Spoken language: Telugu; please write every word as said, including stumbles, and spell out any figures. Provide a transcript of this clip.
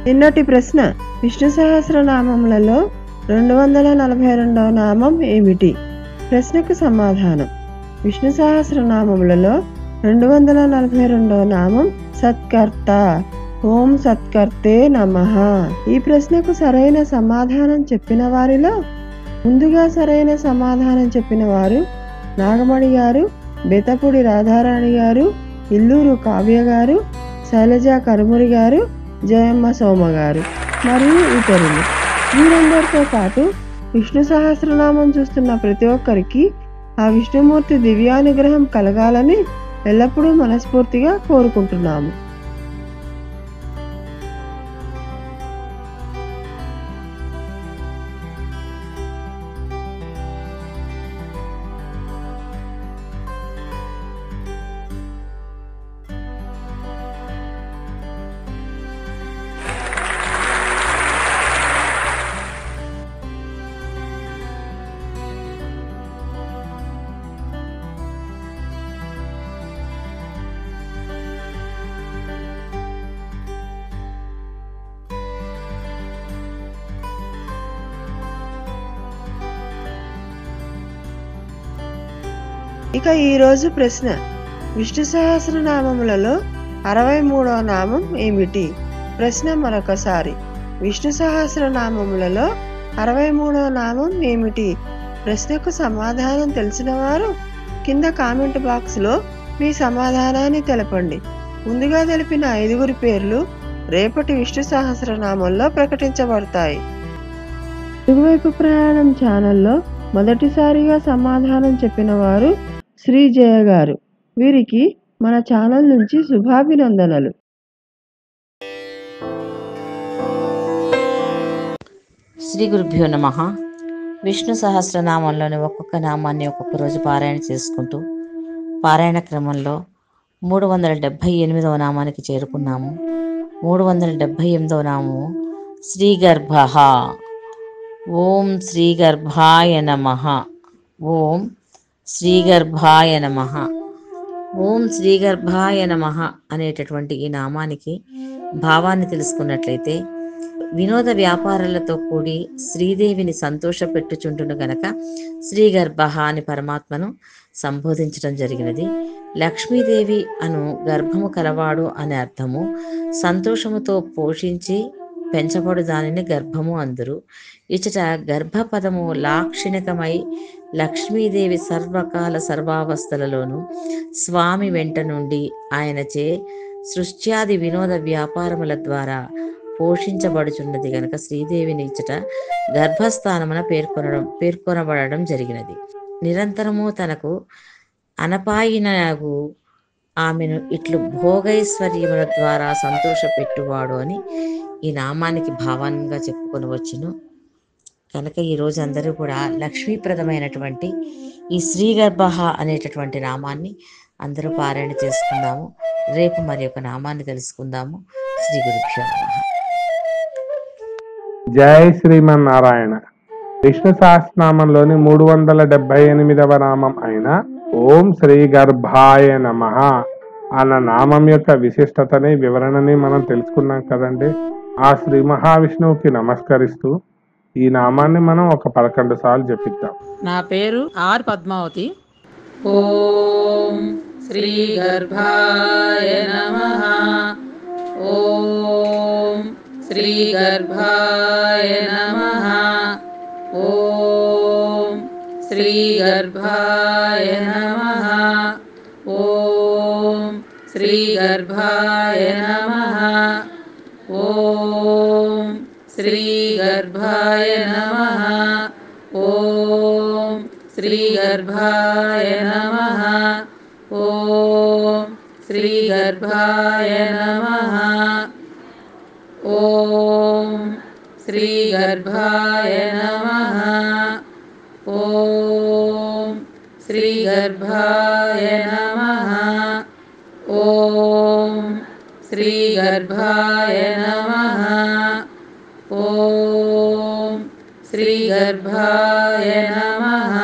నిన్నటి ప్రశ్న, విష్ణు సహస్రనామములలో రెండు వందల నలభై రెండవ నామం ఏమిటి? ప్రశ్నకు సమాధానం. విష్ణు సహస్రనామములలో రెండు వందల నలభై రెండవ నామం సత్కర్త. ఓం సత్కర్తే నమః. ఈ ప్రశ్నకు సరైన సమాధానం చెప్పిన వారిలో ముందుగా సరైన సమాధానం చెప్పిన వారు నాగమణి గారు, బెతపూడి రాధారాణి గారు, ఇల్లూరు కావ్య గారు, శైలజ కరుమురి గారు, జయమ్మ సోమ గారు మరియు ఇతరులు. వీరందరితో పాటు విష్ణు సహస్రనామం చూస్తున్న ప్రతి ఒక్కరికి ఆ విష్ణుమూర్తి దివ్యానుగ్రహం కలగాలని ఎల్లప్పుడూ మనస్ఫూర్తిగా కోరుకుంటున్నాము. ఇక ఈరోజు ప్రశ్న, విష్ణు సహస్రనామములలో అరవై మూడవ నామం ఏమిటి? ప్రశ్న మరొకసారి, విష్ణు సహస్రనామములలో అరవై మూడవ నామం ఏమిటి? ప్రశ్నకు సమాధానం తెలిసిన వారు కింద కామెంట్ బాక్స్లో మీ సమాధానాన్ని తెలపండి. ముందుగా తెలిపిన ఐదుగురి పేర్లు రేపటి విష్ణు సహస్రనామంలో ప్రకటించబడతాయి. ఇరువైపు ప్రయాణం ఛానల్లో మొదటిసారిగా సమాధానం చెప్పిన వారు శ్రీజయ గారు. వీరికి మన ఛానల్ నుంచి శుభాభినందనలు. శ్రీ గురుభ్యో నమః. విష్ణు సహస్రనామంలోని ఒక్కొక్క నామాన్ని ఒక్కొక్క రోజు పారాయణ చేసుకుంటూ పారాయణ క్రమంలో మూడు వందల డెబ్భై ఎనిమిదవ నామానికి చేరుకున్నాము. మూడు వందల డెబ్భై ఎనిమిదవ నామము శ్రీగర్భ. ఓం శ్రీగర్భాయ నమః. ఓం శ్రీగర్భాయ నమః. ఓం శ్రీగర్భాయ నమః అనేటటువంటి ఈ నామానికి భావాన్ని తెలుసుకున్నట్లయితే, వినోద వ్యాపారాలతో కూడి శ్రీదేవిని సంతోషపెట్టుచుంటును గనక శ్రీగర్భ అని పరమాత్మను సంబోధించడం జరిగినది. లక్ష్మీదేవి అను గర్భము కలవాడు అనే అర్థము. సంతోషముతో పోషించి పెంచబడు దానిని గర్భము అందురు. ఇచ్చట గర్భపదము లాక్షణికమై లక్ష్మీదేవి సర్వకాల సర్వావస్థలలోనూ స్వామి వెంట నుండి ఆయనచే సృష్ట్యాది వినోద వ్యాపారముల ద్వారా పోషించబడుచున్నది గనక శ్రీదేవిని ఇచ్చట గర్భస్థానమున పేర్కొనడం పేర్కొనబడడం జరిగినది. నిరంతరము తనకు అనపాయినగు ఆమెను ఇట్లు భోగైశ్వర్యముల ద్వారా సంతోషపెట్టువాడు అని ఈ నామానికి భావంగా చెప్పుకొని వచ్చును. కనుక ఈరోజు అందరూ కూడా లక్ష్మీప్రదమైనటువంటి ఈ శ్రీగర్భ అనేటటువంటి నామాన్ని అందరూ పారాయణ చేసుకుందాము. రేపు మరి ఒక నామాన్ని తెలుసుకుందాము. శ్రీ గురుభ్యో నమః. జై శ్రీమన్నారాయణ. విష్ణు సహస్రనామంలోని మూడు వందల డెబ్బై ఎనిమిదవ నామం అయిన ఓం శ్రీ గర్భాయ నమః అన్న నామం యొక్క విశిష్టతని వివరణని మనం తెలుసుకున్నాం కదండి. ఆ శ్రీ మహావిష్ణువుకి నమస్కరిస్తూ ఈ నామాన్ని మనం ఒక పదకొండు సార్లు జపిద్దాం. నా పేరు ఆర్ పద్మావతి. ఓం శ్రీ గర్భాయ నమః. ఓం శ్రీ గర్భాయ నమః. ఓం శ్రీ గర్భాయ నమః. ఓం శ్రీ గర్భాయ నమః. ఓం శ్రీ గర్భాయ నమః. ఓం శ్రీ గర్భాయ నమః. ఓం శ్రీ గర్భాయ నమః. ఓం శ్రీ గర్భాయ నమః. ఓం శ్రీ గర్భాయ నమః. ఓం శ్రీ గర్భాయ నమః. ఓం శ్రీ గర్భాయ నమః.